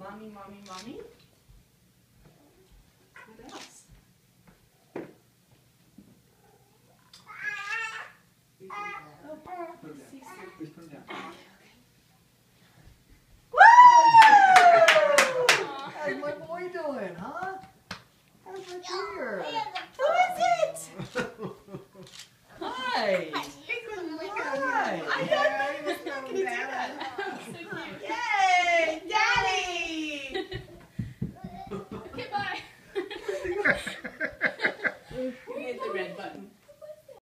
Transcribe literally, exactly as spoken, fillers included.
Mommy, mommy, mommy. What else? Oh, put him down. Please put him down. How's my boy doing, huh? How's my dear? Who is it? Hi.